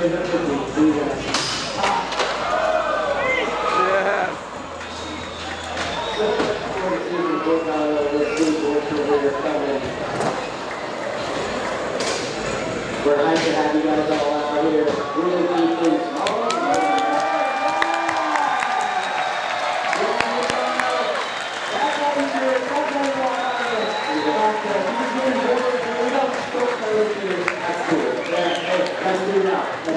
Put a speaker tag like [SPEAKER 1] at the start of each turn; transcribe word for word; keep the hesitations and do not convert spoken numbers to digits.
[SPEAKER 1] We're hyped to have you guys all out here. Really keep things small. That's cool. Yeah, hey, let's do it now.